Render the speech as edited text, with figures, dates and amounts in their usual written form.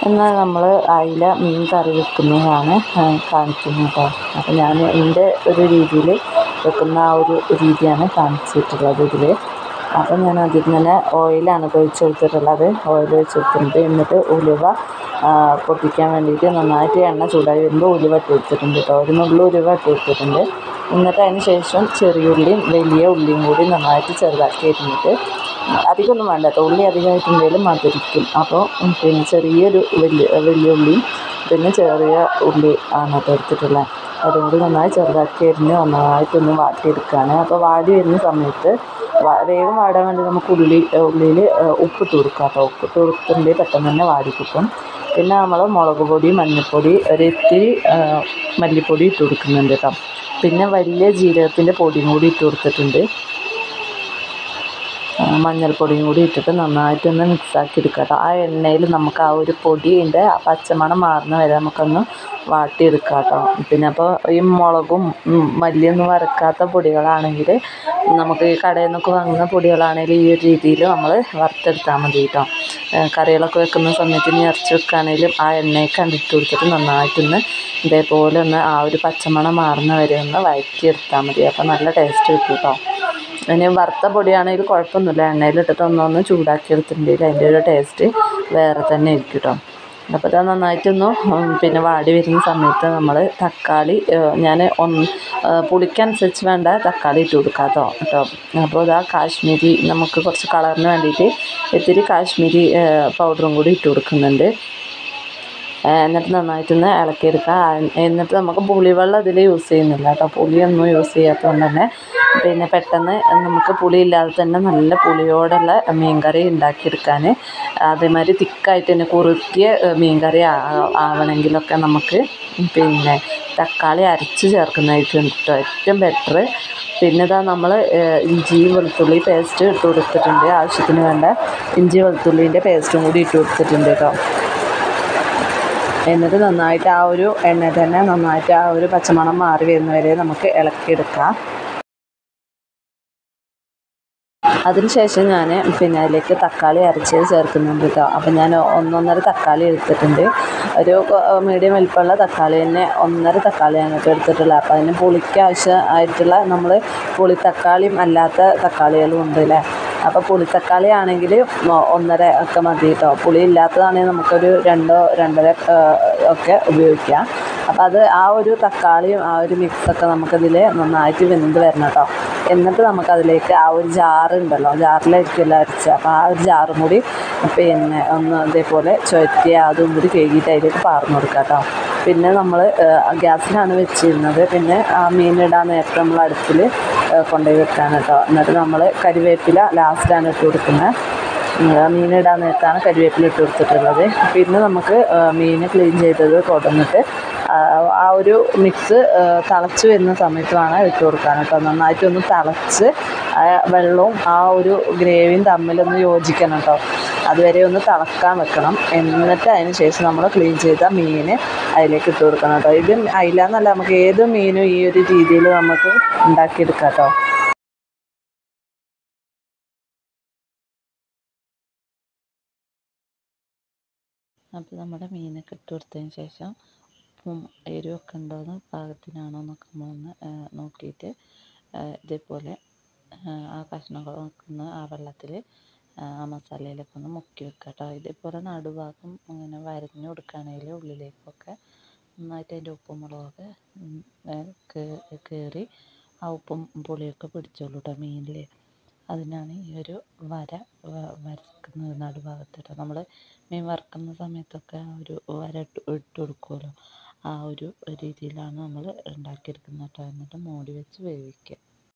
എന്നാൽ നമ്മൾ അയില മീൻ കറി വെക്കുന്നതാണ് കാണിക്കുന്നത് കേട്ടോ. അപ്പോൾ ഞാൻ എൻ്റെ ഒരു രീതിയിൽ വെക്കുന്ന ആ ഒരു രീതിയാണ് കാണിച്ചിട്ടുള്ളത് ഇതിൽ. അപ്പം ഞാൻ അതിൽ തന്നെ ഓയിലാണ് ഒഴിച്ച് കൊടുത്തിട്ടുള്ളത്. ഓയിൽ ഒഴിച്ച് കൊടുത്തിട്ടുണ്ട്. എന്നിട്ട് ഉലുവ പൊട്ടിക്കാൻ വേണ്ടിയിട്ട് നന്നായിട്ട് എണ്ണ ചൂടായി വരുമ്പോൾ ഉലുവ ഇട്ട് കൊടുത്തിട്ടുണ്ട് കേട്ടോ. ഒരു നുള്ളു ഉലുവ ഇട്ട് കൊടുത്തിട്ടുണ്ട്. എന്നിട്ട് അതിന് ശേഷം ചെറിയ ഉള്ളിയും വലിയ ഉള്ളിയും കൂടി നന്നായിട്ട് ചെറുതാക്കി അരിഞ്ഞിട്ട്, അധികമൊന്നും വേണ്ട കേട്ടോ, ഉള്ളി അധികമായിട്ടുണ്ടെങ്കിലും മധുരിക്കും. അപ്പോൾ പിന്നെ ചെറിയൊരു വലിയ ഉള്ളിയും പിന്നെ ചെറിയ ഉള്ളി ആണ് കേട്ടോ എടുത്തിട്ടുള്ളത്. അതുകൊണ്ട് നന്നായി ചെറുതാക്കി അരിഞ്ഞ് നന്നായിട്ടൊന്ന് വാട്ടിയെടുക്കുകയാണ്. അപ്പോൾ വാടി വരുന്ന സമയത്ത് വേഗം വാടാൻ വേണ്ടി നമുക്ക് ഉള്ളിയിൽ ഉപ്പിട്ട് കൊടുക്കാം കേട്ടോ. ഉപ്പിട്ട് കൊടുത്തിട്ടുണ്ടെങ്കിൽ പെട്ടെന്ന് തന്നെ വാടി കിട്ടും. പിന്നെ നമ്മൾ മുളക് പൊടി, മഞ്ഞൾപ്പൊടി, ഒരിത്തിരി മല്ലിപ്പൊടി ഇട്ട് കൊടുക്കുന്നുണ്ട് കേട്ടോ. പിന്നെ വലിയ ജീരകത്തിൻ്റെ പൊടിയും കൂടി ഇട്ട് കൊടുത്തിട്ടുണ്ട്. മഞ്ഞൾപ്പൊടിയും കൂടി ഇട്ടിട്ട് നന്നായിട്ടൊന്ന് മിക്സാക്കി എടുക്കുക കേട്ടോ. ആ എണ്ണയിൽ നമുക്ക് ആ ഒരു പൊടിയുടെ പച്ചമണം മാറുന്ന വരെ നമുക്കൊന്ന് വാട്ടിയെടുക്കാം കേട്ടോ. പിന്നെ അപ്പോൾ ഈ മുളകും മല്ലിയൊന്നും വറുക്കാത്ത പൊടികളാണെങ്കിൽ, നമുക്ക് ഈ കടയിൽ നിന്നൊക്കെ വാങ്ങുന്ന പൊടികളാണെങ്കിൽ ഈ ഒരു രീതിയിൽ നമ്മൾ വറുത്തെടുത്താൽ മതി കേട്ടോ. കറികളൊക്കെ വെക്കുന്ന സമയത്ത് ഇനി ഇറച്ചി വെക്കുകയാണെങ്കിലും ആ എണ്ണയൊക്കെ ഇട്ട് കൊടുത്തിട്ട് നന്നായിട്ടൊന്ന് ഇതേപോലെ ഒന്ന് ആ ഒരു പച്ചമണം മാറുന്ന വരെ ഒന്ന് വഴറ്റിയെടുത്താൽ മതി. അപ്പോൾ നല്ല ടേസ്റ്റ് കിട്ടും കേട്ടോ. ഇനി വറുത്ത പൊടിയാണെങ്കിൽ കുഴപ്പമൊന്നുമില്ല, എണ്ണയിലിട്ടിട്ട് ഒന്നൊന്ന് ചൂടാക്കി എടുത്തിട്ടുണ്ടെങ്കിൽ അതിൻ്റെ ഒരു ടേസ്റ്റ് വേറെ തന്നെ ആയിരിക്കും കേട്ടോ. അപ്പോൾ അത് നന്നായിട്ടൊന്ന് പിന്നെ വാടി വരുന്ന സമയത്ത് നമ്മൾ തക്കാളി, ഞാൻ പുളിക്കനുസരിച്ച് വേണ്ട തക്കാളി ഇട്ട് കൊടുക്കാം കേട്ടോ. അപ്പോൾ ഇതാ കാശ്മീരി, നമുക്ക് കുറച്ച് കളറിന് വേണ്ടിയിട്ട് ഇത്തിരി കാശ്മീരി പൗഡറും കൂടി ഇട്ട് കൊടുക്കുന്നുണ്ട്. എന്നിട്ട് നന്നായിട്ടൊന്ന് ഇളക്കിയെടുക്കുക. എന്നിട്ട് നമുക്ക് പുളിവെള്ളം ഇതിൽ യൂസ് ചെയ്യുന്നില്ല കേട്ടോ. പുളിയൊന്നും യൂസ് ചെയ്യാത്തതുകൊണ്ട് തന്നെ പിന്നെ പെട്ടെന്ന് നമുക്ക് പുളിയില്ലാതെ തന്നെ നല്ല പുളിയോടുള്ള മീൻ കറി ഉണ്ടാക്കിയെടുക്കാൻ, അതേമാതിരി തിക്കായിട്ട് തന്നെ കുറുക്കിയ മീൻ കറി ആവണമെങ്കിലൊക്കെ നമുക്ക് പിന്നെ തക്കാളി അരച്ച് ചേർക്കുന്നതായിരിക്കും കേട്ടോ ഏറ്റവും ബെറ്റർ. പിന്നെ ഇതാ നമ്മൾ ഇഞ്ചി വെളുത്തുള്ളി പേസ്റ്റ് ഇട്ട് കൊടുത്തിട്ടുണ്ട്. ആവശ്യത്തിന് വേണ്ട ഇഞ്ചി വെളുത്തുള്ളീൻ്റെ പേസ്റ്റും കൂടി ഇട്ട് കൊടുത്തിട്ടുണ്ട് കേട്ടോ. എന്നിട്ട് നന്നായിട്ട് ആ ഒരു എണ്ണ തന്നെ നന്നായിട്ട് ആ ഒരു പച്ചമണം മാറി വരുന്നവരെ നമുക്ക് ഇളക്കിയെടുക്കാം. അതിനുശേഷം ഞാൻ പിന്നെ അതിലേക്ക് തക്കാളി അരച്ച് ചേർക്കുന്നുണ്ട് കേട്ടോ. അപ്പം ഞാൻ 1.5 തക്കാളി എടുത്തിട്ടുണ്ട്. ഒരു മീഡിയം വലിപ്പമുള്ള തക്കാളി തന്നെ 1.5 തക്കാളിയാണ് കേട്ടോ എടുത്തിട്ടുള്ളത്. അപ്പോൾ അതിന് പുളിക്ക് ആവശ്യമായിട്ടുള്ള നമ്മൾ പുളിത്തക്കാളിയും അല്ലാത്ത തക്കാളികളും ഉണ്ട് അല്ലേ. അപ്പോൾ പുളിത്തക്കാളി ആണെങ്കിൽ 1.5 ഒക്കെ മതി കേട്ടോ. പുളി ഇല്ലാത്തതാണെങ്കിൽ നമുക്കൊരു 2-2.5 ഒക്കെ ഉപയോഗിക്കാം. അപ്പോൾ അത് ആ ഒരു തക്കാളിയും ആ ഒരു മിക്സൊക്കെ നമുക്കതിൽ നന്നായിട്ട് വെന്ത് വരണം കേട്ടോ. എന്നിട്ട് നമുക്കതിലേക്ക് ആ ഒരു ജാറുണ്ടല്ലോ, ജാറിലായിരിക്കുമല്ലോ അരച്ച്, അപ്പോൾ ആ ഒരു ജാറും കൂടി പിന്നെ ഒന്ന് ഇതേപോലെ ചുവറ്റി അതും കൂടി കഴുകിയിട്ട് അതിലേക്ക് പാർന്ന് കൊടുക്കാം കേട്ടോ. പിന്നെ നമ്മൾ ഗ്യാസിലാണ് വെച്ചിരുന്നത്. പിന്നെ ആ മീനിടാൻ നേരത്തെ നമ്മൾ അടുപ്പിൽ കൊണ്ടുപോയി വെക്കാൻ കേട്ടോ. എന്നിട്ട് നമ്മൾ കരിവേപ്പില ലാസ്റ്റാണ് ഇട്ട് കൊടുക്കുന്നത്. മീനിടാൻ നേരത്താണ് കരിവേപ്പില ഇട്ട് കൊടുത്തിട്ടുള്ളത്. പിന്നെ നമുക്ക് മീൻ ക്ലീൻ ചെയ്തത് കൊടുന്നിട്ട് ആ ഒരു മിക്സ് തിളച്ച് വരുന്ന സമയത്ത് വേണം ഇട്ട് കൊടുക്കാൻ കേട്ടോ. നന്നായിട്ടൊന്ന് തിളച്ച് വെള്ളവും ആ ഒരു ഗ്രേവിയും തമ്മിലൊന്ന് യോജിക്കണം കേട്ടോ. അതുവരെ ഒന്ന് തിളക്കാൻ വെക്കണം. എന്നിട്ട് അതിന് ശേഷം നമ്മൾ ക്ലീൻ ചെയ്ത മീൻ അതിലേക്ക് ഇട്ട് കൊടുക്കണം കേട്ടോ. ഇത് അയില എന്നല്ല, നമുക്ക് ഏത് മീനും ഈ ഒരു രീതിയിൽ നമുക്ക് ഉണ്ടാക്കിയെടുക്കാം കേട്ടോ. അപ്പോൾ നമ്മുടെ മീനൊക്കെ ഇട്ട് കൊടുത്തതിന് ശേഷം ഉപ്പും എരിവൊക്കെ ഉണ്ടോയെന്ന് പാകത്തിനാണോ എന്നൊക്കെ നമ്മളൊന്ന് നോക്കിയിട്ട് ഇതേപോലെ ആ കഷ്ണങ്ങൾ വെക്കുന്ന ആ വെള്ളത്തിൽ ആ മസാലയിലൊക്കെ ഒന്ന് മുക്കി വെക്കുക കേട്ടോ. ഇതേപോലെ നടുഭാഗം ഇങ്ങനെ വരഞ്ഞു കൊടുക്കുകയാണെങ്കിൽ ഉള്ളിലേക്കൊക്കെ നന്നായിട്ട് അതിൻ്റെ ഉപ്പും മുളകൊക്കെ കയറി ആ ഉപ്പും പുളിയൊക്കെ പിടിച്ചോളൂ കേട്ടോ മീനിൽ. അതിനാണ് ഈ ഒരു വരക്കുന്നത് നടുഭാഗത്ത് കേട്ടോ. നമ്മൾ മീൻ വറുക്കുന്ന സമയത്തൊക്കെ ആ ഒരു വര ഇട്ട് കൊടുക്കുമല്ലോ, ആ ഒരു രീതിയിലാണ് നമ്മൾ ഉണ്ടാക്കിയെടുക്കുന്നത് കേട്ടോ. എന്നിട്ട് മൂടി വെച്ച് വേവിക്കുക.